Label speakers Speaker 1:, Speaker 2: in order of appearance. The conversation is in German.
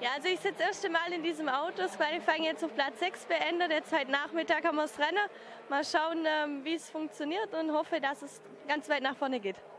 Speaker 1: Ja, also ich sitze das erste Mal in diesem Auto. Das Qualifying jetzt auf Platz 6 beendet. Jetzt heute Nachmittag haben wir das Rennen. Mal schauen, wie es funktioniert und hoffe, dass es ganz weit nach vorne geht.